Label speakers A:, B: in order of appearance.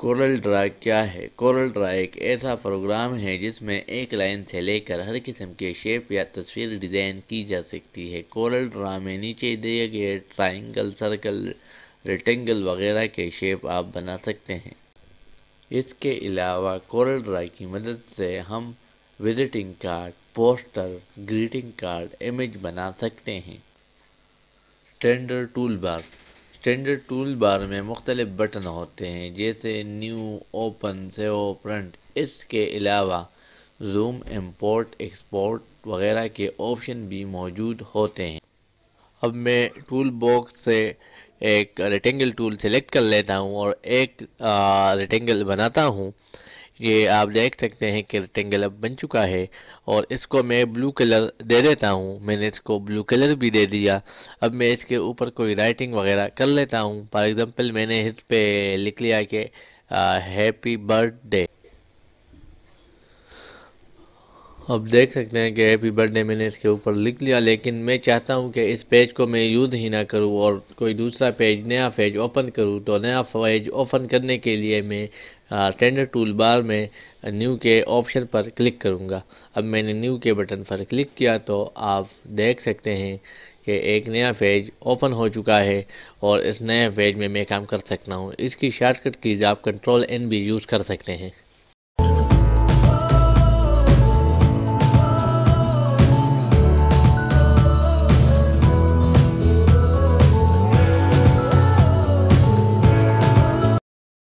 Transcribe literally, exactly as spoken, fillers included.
A: Corel ڈرا کیا ہے؟ Corel ڈرا ایک ایسا پروگرام ہے جس میں ایک لائن سے لے کر ہر قسم کے شیپ یا تصویر ڈیزائن کی جا سکتی ہے۔ کورل ڈرا میں نیچے دیے گئے ٹرائنگل، سرکل، ریکٹینگل وغیرہ کے شیپ آپ بنا سکتے ہیں۔ اس کے علاوہ کورل ڈرا کی مدد سے ہم visiting card, poster, greeting card, image بنا سکتے ہیں۔ Standard tool bar. Standard tool bar میں مختلف بٹن ہوتے ہیں جیسے نیو، اوپن، سیو، پرنٹ۔ اس کے علاوہ زوم، امپورٹ، ایکسپورٹ وغیرہ کے آپشن بھی موجود ہوتے ہیں۔ اب میں ٹول باکس سے ایک ریکٹینگل ٹول سلیکٹ کر لیتا ہوں اور ایک ریکٹینگل بناتا ہوں۔ یہ آپ دیکھ سکتے ہیں کہ ریکٹینگل اب بن چکا ہے اور اس کو میں بلو کلر دے دیتا ہوں۔ میں نے اس کو بلو کلر بھی دے دیا۔ اب میں اس کے اوپر کوئی رائٹنگ وغیرہ کر لیتا ہوں۔ فار ایگزامپل میں نے اس پہ لکھ لیا کہ ہیپی برتھ ڈے۔ اب دیکھ سکتے ہیں کہ ہیپی برتھ ڈے میں نے اس کے اوپر لکھ لیا، لیکن میں چاہتا ہوں کہ اس پیج کو میں یوز ہی نہ کروں اور کوئی دوسرا پیج، نیا پیج اوپن کروں۔ تو نیا پیج اوپن کرنے کے لیے میں اسٹینڈرڈ ٹول بار میں نیو کے آپشن پر کلک کروں گا۔ اب میں نے نیو کے بٹن پر کلک کیا تو آپ دیکھ سکتے ہیں کہ ایک نیا پیج اوپن ہو چکا ہے اور اس نئے پیج میں میں کام کر سکتا ہوں۔ اس کی شارٹ کٹ کیز آپ کنٹرول این بھی یوز کر سکتے ہیں۔